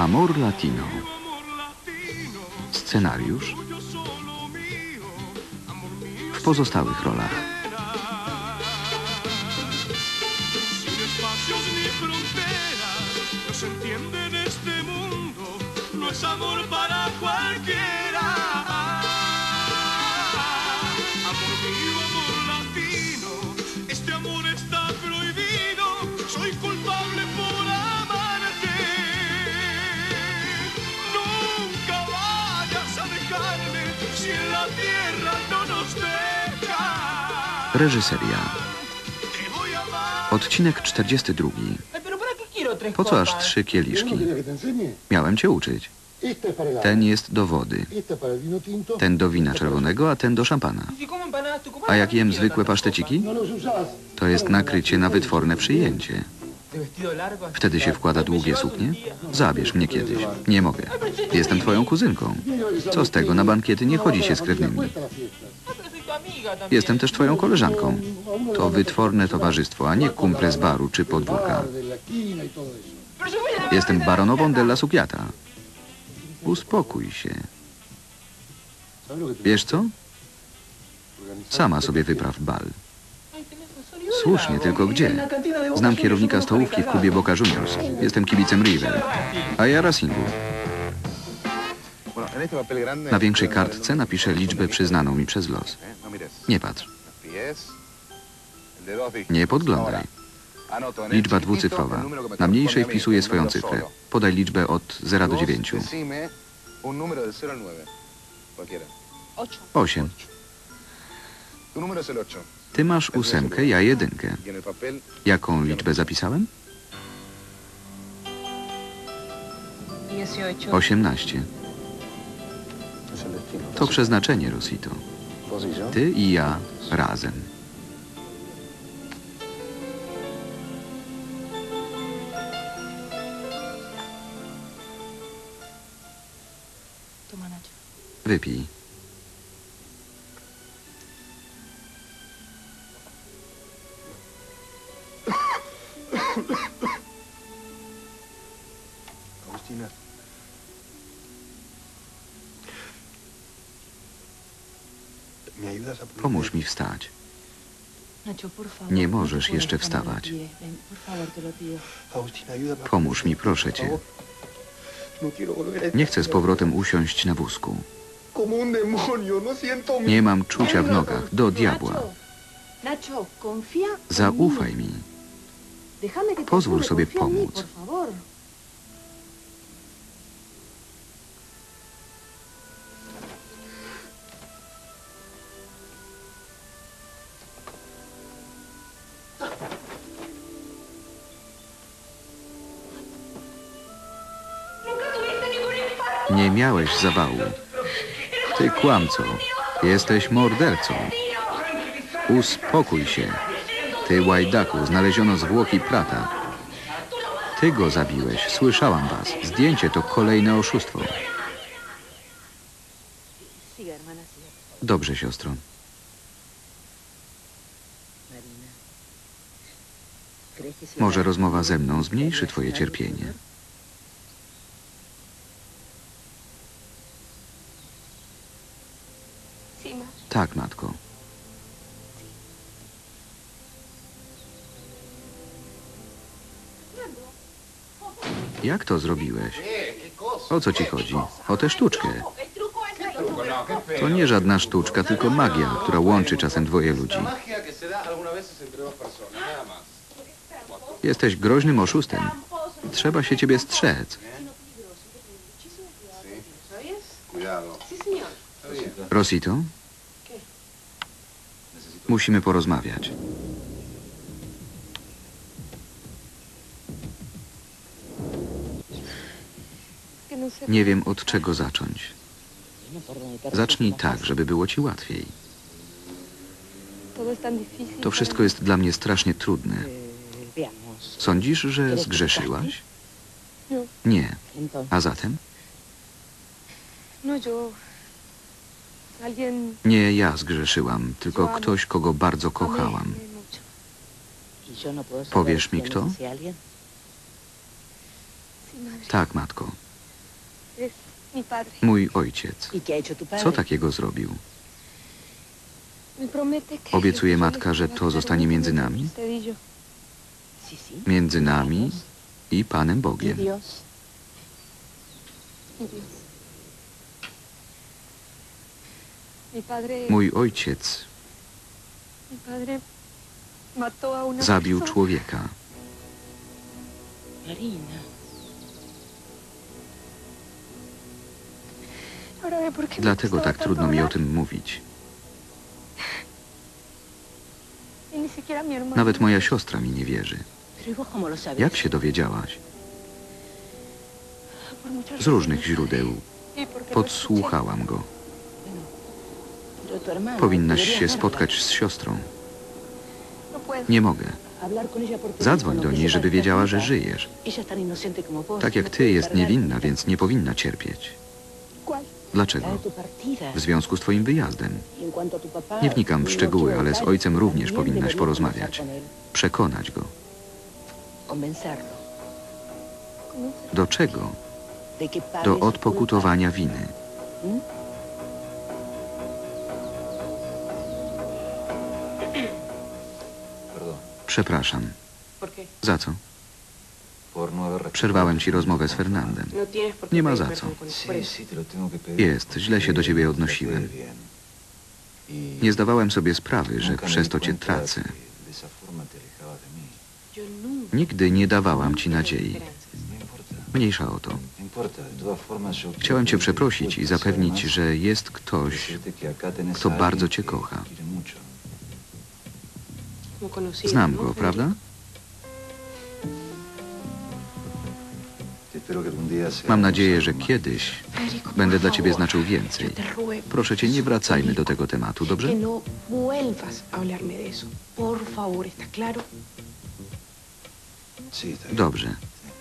Amor Latino. Scenariusz w pozostałych rolach. Reżyseria. Odcinek 42. Po co aż 3 kieliszki? Miałem cię uczyć. Ten jest do wody, ten do wina czerwonego, a ten do szampana. A jak jem zwykłe paszteciki? To jest nakrycie na wytworne przyjęcie. Wtedy się wkłada długie suknie? Zabierz mnie kiedyś. Nie mogę. Jestem twoją kuzynką. Co z tego, na bankiety nie chodzi się z krewnymi. Jestem też twoją koleżanką. To wytworne towarzystwo, a nie kumple z baru czy podwórka. Jestem baronową della Sukiata. Uspokój się. Wiesz co? Sama sobie wypraw bal. Słusznie, tylko gdzie? Znam kierownika stołówki w klubie Boca Juniors. Jestem kibicem River. A ja Racingu. Na większej kartce napiszę liczbę przyznaną mi przez los. Nie patrz. Nie podglądaj. Liczba dwucyfrowa. Na mniejszej wpisuję swoją cyfrę. Podaj liczbę od 0 do 9. 8. Ty masz 8, ja 1. Jaką liczbę zapisałem? 18. To przeznaczenie, Rosito. Ty i ja razem. Wypij. Pomóż mi wstać. Nie możesz jeszcze wstawać. Pomóż mi, proszę cię. Nie chcę z powrotem usiąść na wózku. Nie mam czucia w nogach. Do diabła. Zaufaj mi. Pozwól sobie pomóc. Nie miałeś zawału. Ty kłamco. Jesteś mordercą. Uspokój się. Ty łajdaku, znaleziono zwłoki brata. Ty go zabiłeś. Słyszałam was. Zdjęcie to kolejne oszustwo. Dobrze, siostro. Może rozmowa ze mną zmniejszy twoje cierpienie. Tak, matko. Jak to zrobiłeś? O co ci chodzi? O tę sztuczkę. To nie żadna sztuczka, tylko magia, która łączy czasem dwoje ludzi. Jesteś groźnym oszustem. Trzeba się ciebie strzec. Rosito? Musimy porozmawiać. Nie wiem, od czego zacząć. Zacznij tak, żeby było ci łatwiej. To wszystko jest dla mnie strasznie trudne. Sądzisz, że zgrzeszyłaś? Nie. A zatem? Nie ja zgrzeszyłam, tylko ktoś, kogo bardzo kochałam. Powiesz mi kto? Tak, matko. Mój ojciec. Co takiego zrobił? Obiecuje matka, że to zostanie między nami? Między nami i Panem Bogiem. Mój ojciec zabił człowieka. Dlatego tak trudno mi o tym mówić. Nawet moja siostra mi nie wierzy. Jak się dowiedziałaś? Z różnych źródeł. Podsłuchałam go. Powinnaś się spotkać z siostrą. Nie mogę. Zadzwoń do niej, żeby wiedziała, że żyjesz. Tak jak ty, jest niewinna, więc nie powinna cierpieć. Dlaczego? W związku z twoim wyjazdem. Nie wnikam w szczegóły, ale z ojcem również powinnaś porozmawiać. Przekonać go. Do czego? Do odpokutowania winy. Przepraszam. Za co? Przerwałem ci rozmowę z Fernandem. Nie ma za co. Jest, źle się do ciebie odnosiłem. Nie zdawałem sobie sprawy, że przez to cię tracę. Nigdy nie dawałam ci nadziei. Mniejsza o to. Chciałem cię przeprosić i zapewnić, że jest ktoś, kto bardzo cię kocha. Znam go, prawda? Mam nadzieję, że kiedyś będę dla ciebie znaczył więcej. Proszę cię, nie wracajmy do tego tematu, dobrze? Dobrze.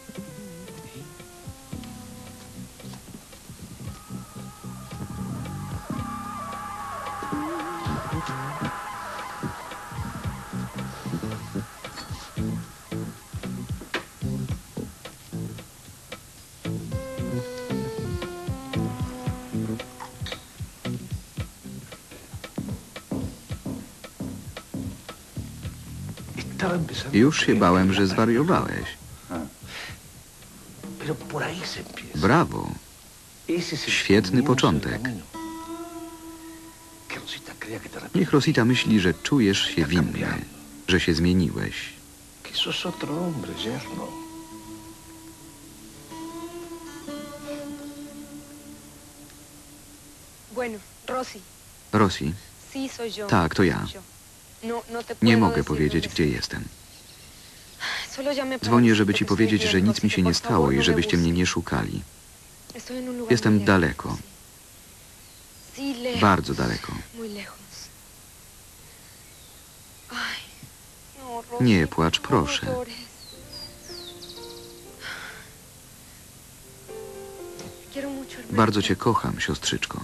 Już się bałem, że zwariowałeś. Brawo. Świetny początek. Niech Rosita myśli, że czujesz się winny, że się zmieniłeś. Rosji? Tak, to ja. Nie mogę powiedzieć, gdzie jestem. Dzwonię, żeby ci powiedzieć, że nic mi się nie stało i żebyście mnie nie szukali. Jestem daleko. Bardzo daleko. Nie płacz, proszę. Bardzo cię kocham, siostrzyczko.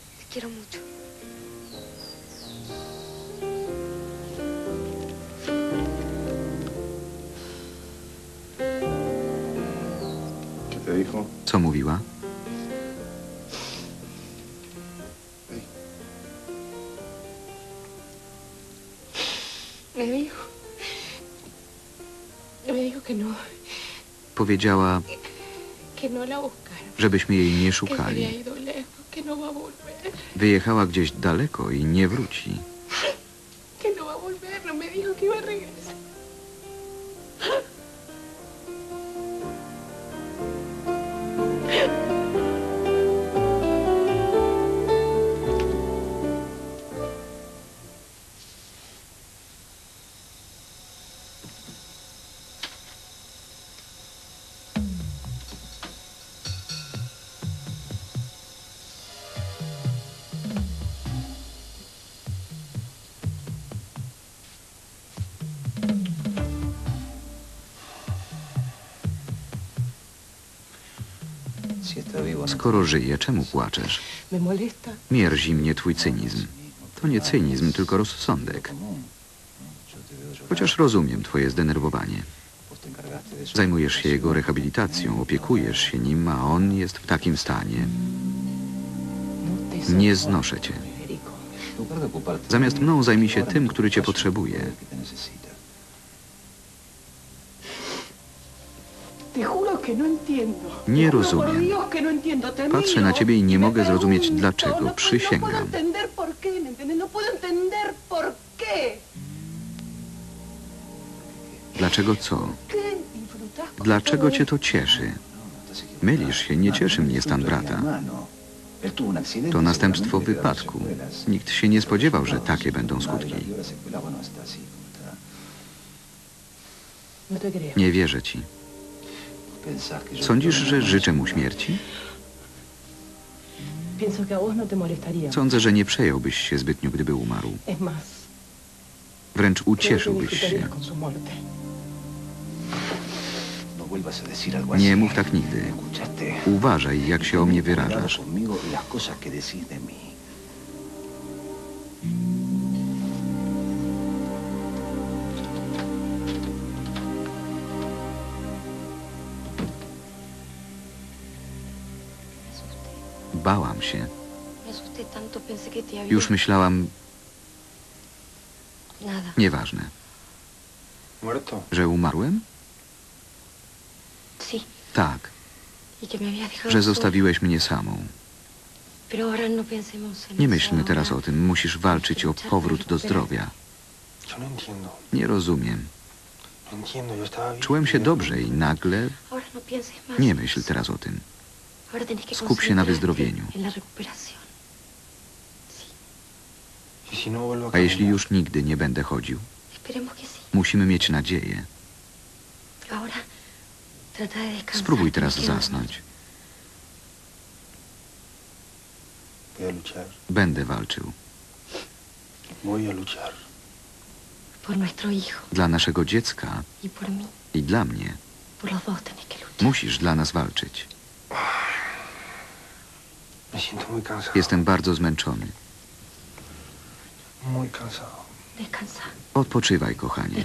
Co mówiła? Powiedziała, żebyśmy jej nie szukali. Wyjechała gdzieś daleko i nie wróci. Skoro żyje, czemu płaczesz? Mierzi mnie twój cynizm. To nie cynizm, tylko rozsądek. Chociaż rozumiem twoje zdenerwowanie. Zajmujesz się jego rehabilitacją, opiekujesz się nim, a on jest w takim stanie. Nie znoszę cię. Zamiast mną zajmij się tym, który cię potrzebuje. Nie rozumiem. Patrzę na ciebie i nie mogę zrozumieć dlaczego. Przysięgam. Dlaczego co? Dlaczego cię to cieszy? Mylisz się, nie cieszy mnie stan brata. To następstwo wypadku. Nikt się nie spodziewał, że takie będą skutki. Nie wierzę ci. Sądzisz, że życzę mu śmierci? Sądzę, że nie przejąłbyś się zbytnio, gdyby umarł. Wręcz ucieszyłbyś się. Nie mów tak nigdy. Uważaj, jak się o mnie wyrażasz. Bałam się. Już myślałam... Nieważne. Że umarłem? Tak. Że zostawiłeś mnie samą. Nie myślmy teraz o tym. Musisz walczyć o powrót do zdrowia. Nie rozumiem. Czułem się dobrze i nagle... Nie myśl teraz o tym. Skup się na wyzdrowieniu. A jeśli już nigdy nie będę chodził? Musimy mieć nadzieję. Spróbuj teraz zasnąć. Będę walczył. Dla naszego dziecka i dla mnie. Musisz dla nas walczyć. Jestem bardzo zmęczony. Odpoczywaj, kochanie.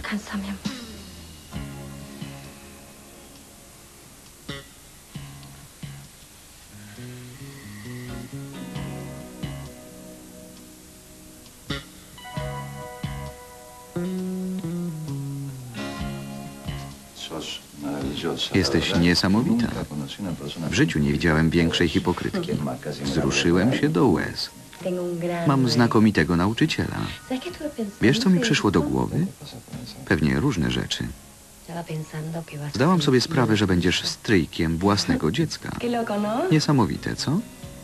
Jesteś niesamowita. W życiu nie widziałem większej hipokrytki. Wzruszyłem się do łez. Mam znakomitego nauczyciela. Wiesz, co mi przyszło do głowy? Pewnie różne rzeczy. Zdałam sobie sprawę, że będziesz stryjkiem własnego dziecka. Niesamowite, co?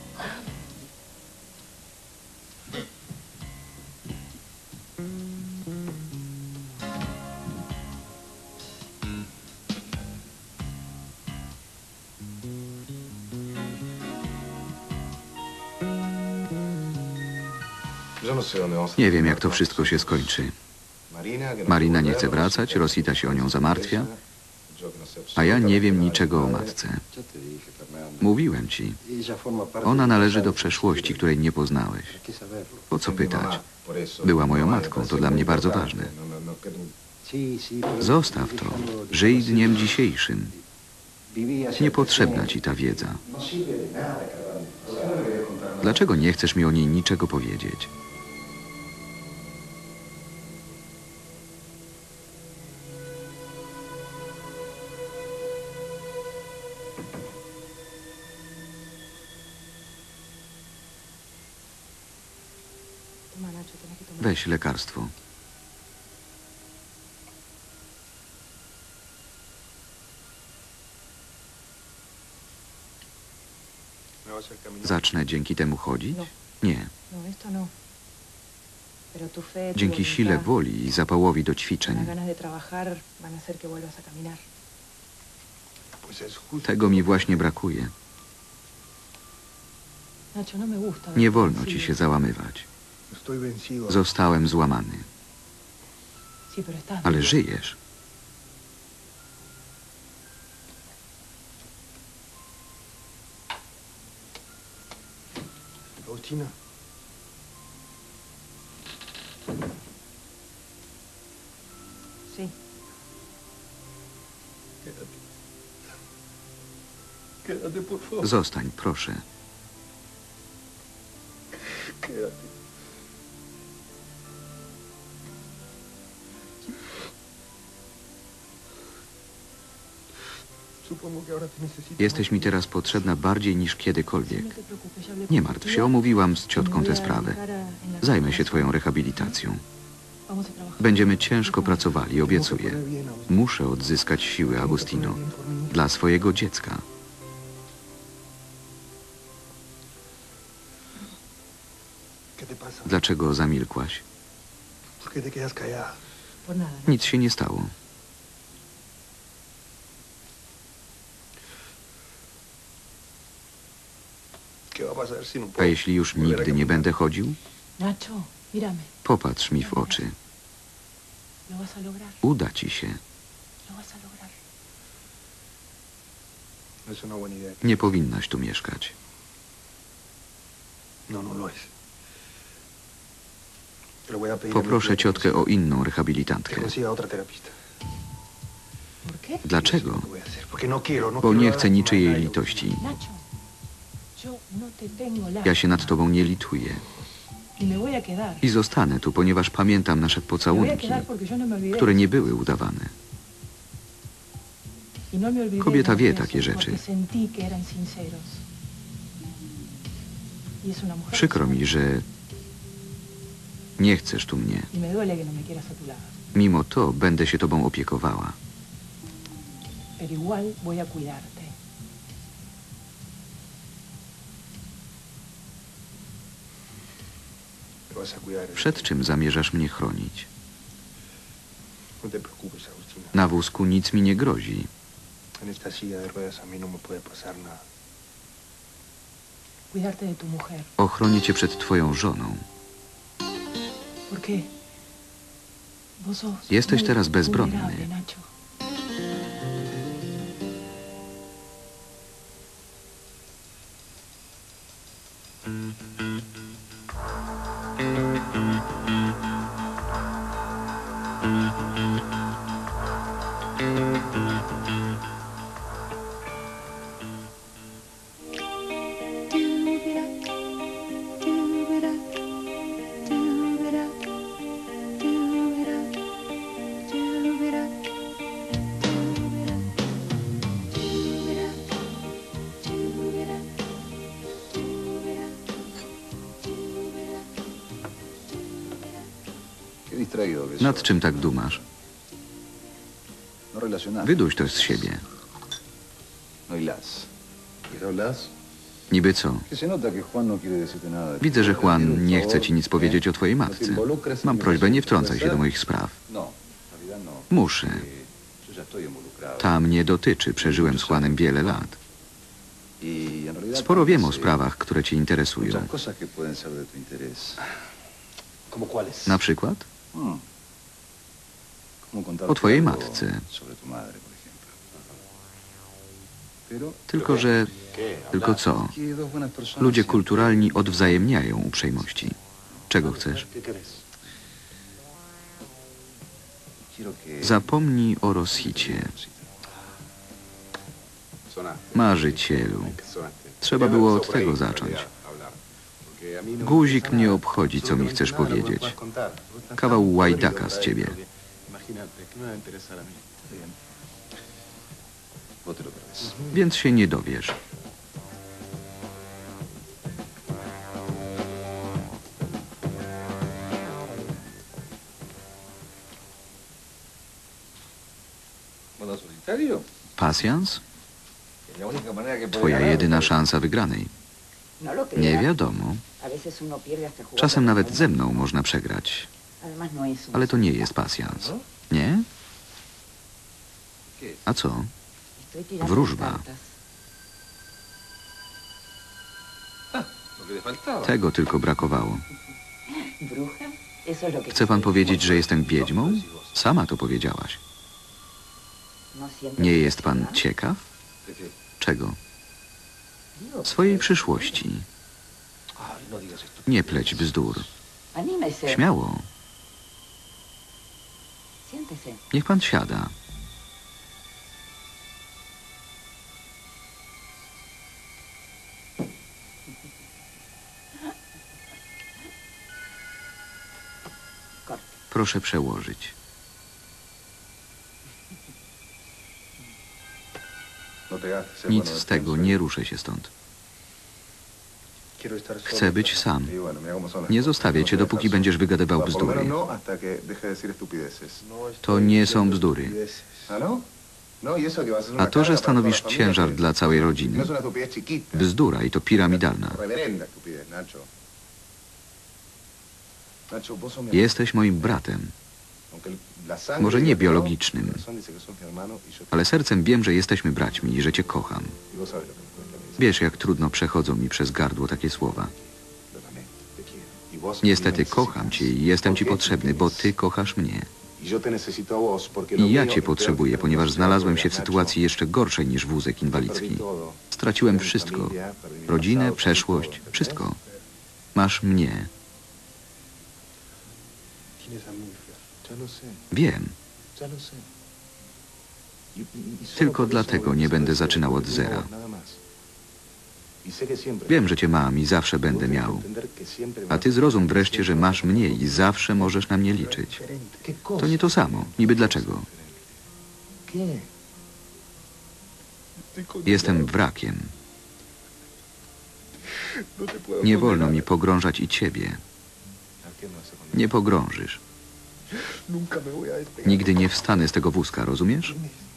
Nie wiem, jak to wszystko się skończy. Marina nie chce wracać, Rosita się o nią zamartwia, a ja nie wiem niczego o matce. Mówiłem ci. Ona należy do przeszłości, której nie poznałeś. Po co pytać? Była moją matką, to dla mnie bardzo ważne. Zostaw to. Żyj dniem dzisiejszym. Niepotrzebna ci ta wiedza. Dlaczego nie chcesz mi o niej niczego powiedzieć? Weź lekarstwo. Zacznę dzięki temu chodzić? Nie. Dzięki sile woli i zapałowi do ćwiczeń. Tego mi właśnie brakuje. Nie wolno ci się załamywać. Zostałem złamany. Ale żyjesz. Agustina. Sí. Zostań, proszę. Jesteś mi teraz potrzebna bardziej niż kiedykolwiek. Nie martw się, omówiłam z ciotką tę sprawę. Zajmę się twoją rehabilitacją. Będziemy ciężko pracowali, obiecuję. Muszę odzyskać siły, Agustino. Dla swojego dziecka. Dlaczego zamilkłaś? Nic się nie stało. A jeśli już nigdy nie będę chodził? Popatrz mi w oczy. Uda ci się. Nie powinnaś tu mieszkać. Poproszę ciotkę o inną rehabilitantkę. Dlaczego? Bo nie chcę niczyjej litości. Ja się nad tobą nie lituję. I zostanę tu, ponieważ pamiętam nasze pocałunki, które nie były udawane. Kobieta wie takie rzeczy. Przykro mi, że nie chcesz tu mnie. Mimo to będę się tobą opiekowała. Przed czym zamierzasz mnie chronić? Na wózku nic mi nie grozi. Ochronię cię przed twoją żoną. Jesteś teraz bezbronny. Nad czym tak dumasz? Wyduś to z siebie. Niby co? Widzę, że Juan nie chce ci nic powiedzieć o twojej matce. Mam prośbę, nie wtrącaj się do moich spraw. Muszę. Ta mnie dotyczy. Przeżyłem z Juanem wiele lat. Sporo wiem o sprawach, które cię interesują. Na przykład? O twojej matce. Tylko, że... Tylko co? Ludzie kulturalni odwzajemniają uprzejmości. Czego chcesz? Zapomnij o Rosicie. Marzycielu. Trzeba było od tego zacząć. Guzik mnie obchodzi, co mi chcesz powiedzieć. Kawał łajdaka z ciebie. Więc się nie dowiesz. Pasjans? Twoja jedyna szansa wygranej. Nie wiadomo. Czasem nawet ze mną można przegrać. Ale to nie jest pasjans. Nie? A co? Wróżba. Tego tylko brakowało. Chce pan powiedzieć, że jestem wiedźmą? Sama to powiedziałaś. Nie jest pan ciekaw? Czego? Swojej przyszłości. Nie pleć bzdur. Śmiało. Niech pan siada. Proszę przełożyć. Nic z tego, nie ruszę się stąd. Chcę być sam. Nie zostawię cię, dopóki będziesz wygadywał bzdury. To nie są bzdury. A to, że stanowisz ciężar dla całej rodziny, bzdura i to piramidalna. Jesteś moim bratem. Może nie biologicznym, ale sercem wiem, że jesteśmy braćmi i że cię kocham. Wiesz, jak trudno przechodzą mi przez gardło takie słowa. Niestety kocham cię i jestem ci potrzebny, bo ty kochasz mnie. I ja cię potrzebuję, ponieważ znalazłem się w sytuacji jeszcze gorszej niż wózek inwalidzki. Straciłem wszystko. Rodzinę, przeszłość, wszystko. Masz mnie. Wiem. Tylko dlatego nie będę zaczynał od zera. Wiem, że cię mam i zawsze będę miał. A ty zrozum wreszcie, że masz mnie i zawsze możesz na mnie liczyć. To nie to samo. Niby dlaczego? Jestem wrakiem. Nie wolno mi pogrążać i ciebie. Nie pogrążysz. Nigdy nie wstanę z tego wózka, rozumiesz?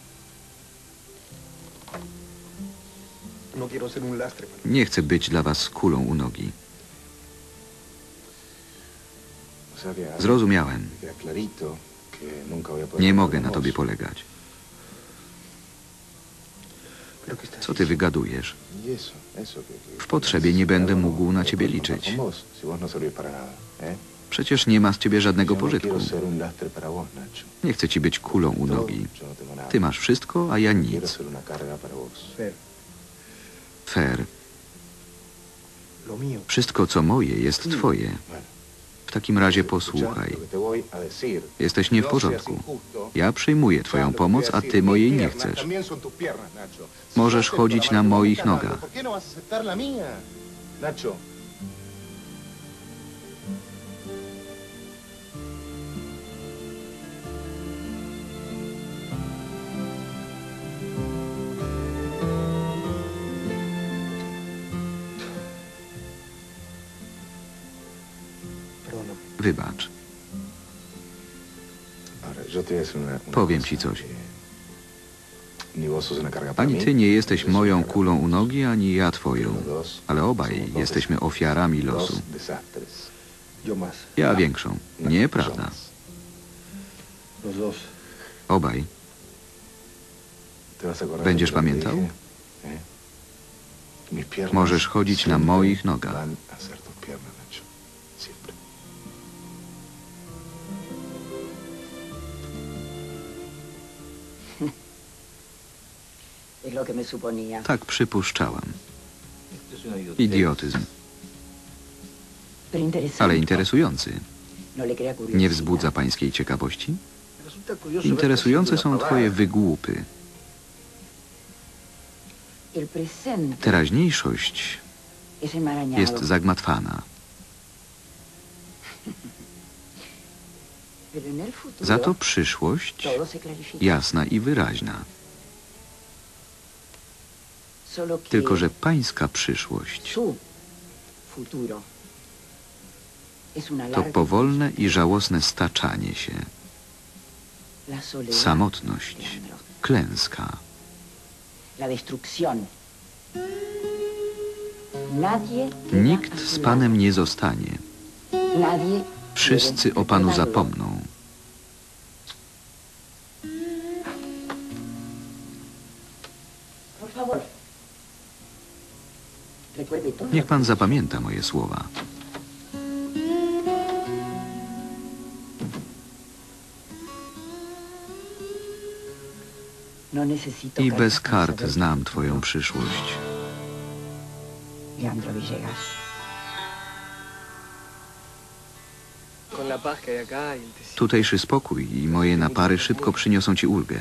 Nie chcę być dla was kulą u nogi. Zrozumiałem. Nie mogę na tobie polegać. Co ty wygadujesz? W potrzebie nie będę mógł na ciebie liczyć. Przecież nie ma z ciebie żadnego pożytku. Nie chcę ci być kulą u nogi. Ty masz wszystko, a ja nic. Fair. Wszystko, co moje, jest twoje. W takim razie posłuchaj. Jesteś nie w porządku. Ja przyjmuję twoją pomoc, a ty mojej nie chcesz. Możesz chodzić na moich nogach. Wybacz. Powiem ci coś. Ani ty nie jesteś moją kulą u nogi, ani ja twoją. Ale obaj jesteśmy ofiarami losu. Ja większą. Nieprawda. Obaj. Będziesz pamiętał? Możesz chodzić na moich nogach. Tak przypuszczałam. Idiotyzm. Ale interesujący. Nie wzbudza pańskiej ciekawości? Interesujące są twoje wygłupy. Teraźniejszość jest zagmatwana. Za to przyszłość jasna i wyraźna. Tylko że pańska przyszłość to powolne i żałosne staczanie się. Samotność, klęska. Nikt z Panem nie zostanie. Wszyscy o Panu zapomną. Niech Pan zapamięta moje słowa. I bez kart znam Twoją przyszłość. Tutejszy spokój i moje napary szybko przyniosą Ci ulgę.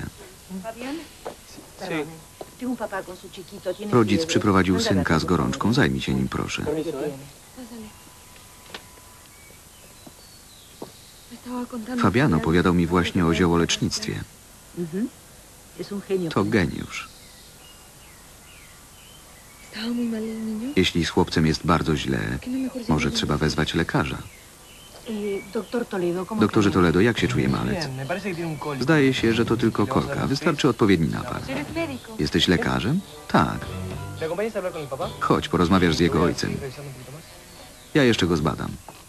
Rodzic przyprowadził synka z gorączką. Zajmij się nim, proszę. Fabian opowiadał mi właśnie o ziołolecznictwie. To geniusz. Jeśli z chłopcem jest bardzo źle, może trzeba wezwać lekarza. Doktorze Toledo, jak się czuje malec? Zdaje się, że to tylko korka. Wystarczy odpowiedni napar. Jesteś lekarzem? Tak. Chodź, porozmawiasz z jego ojcem. Ja jeszcze go zbadam.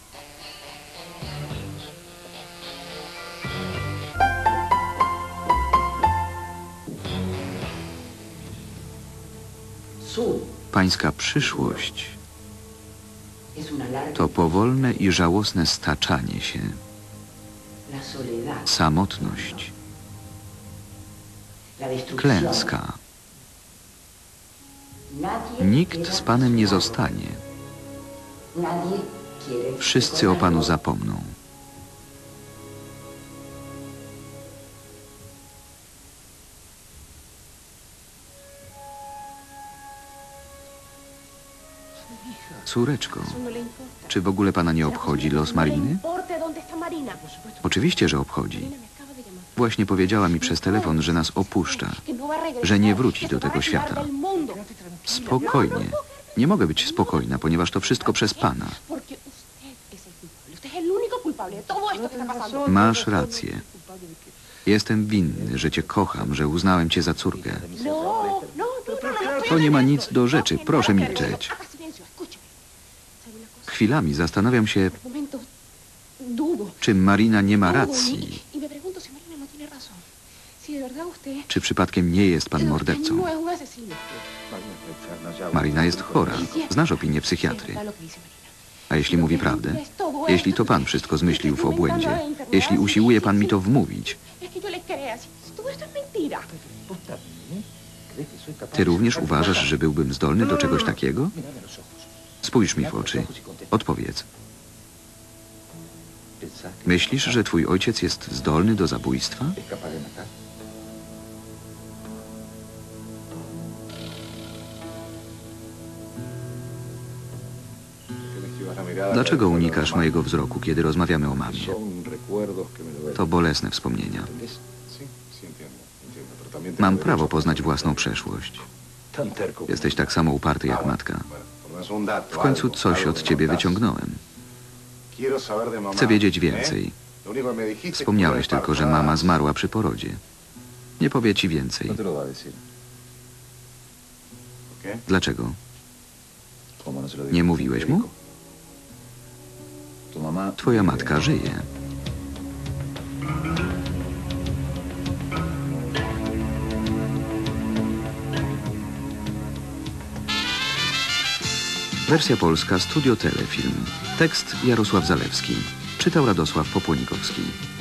Pańska przyszłość to powolne i żałosne staczanie się, samotność, klęska. Nikt z Panem nie zostanie. Wszyscy o Panu zapomną. Córeczko, czy w ogóle Pana nie obchodzi los Mariny? Oczywiście, że obchodzi. Właśnie powiedziała mi przez telefon, że nas opuszcza, że nie wróci do tego świata. Spokojnie. Nie mogę być spokojna, ponieważ to wszystko przez Pana. Masz rację. Jestem winny, że Cię kocham, że uznałem Cię za córkę. To nie ma nic do rzeczy. Proszę milczeć. Chwilami zastanawiam się, czy Marina nie ma racji. Czy przypadkiem nie jest Pan mordercą? Marina jest chora. Znasz opinię psychiatry. A jeśli mówi prawdę? Jeśli to Pan wszystko zmyślił w obłędzie? Jeśli usiłuje Pan mi to wmówić? Ty również uważasz, że byłbym zdolny do czegoś takiego? Spójrz mi w oczy. Odpowiedz. Myślisz, że twój ojciec jest zdolny do zabójstwa? Dlaczego unikasz mojego wzroku, kiedy rozmawiamy o mamie? To bolesne wspomnienia. Mam prawo poznać własną przeszłość. Jesteś tak samo uparty jak matka. W końcu coś od ciebie wyciągnąłem. Chcę wiedzieć więcej. Wspomniałeś tylko, że mama zmarła przy porodzie. Nie powie ci więcej. Dlaczego? Nie mówiłeś mu? Twoja matka żyje. Wersja polska, Studio Telefilm. Tekst Jarosław Zalewski. Czytał Radosław Popłonikowski.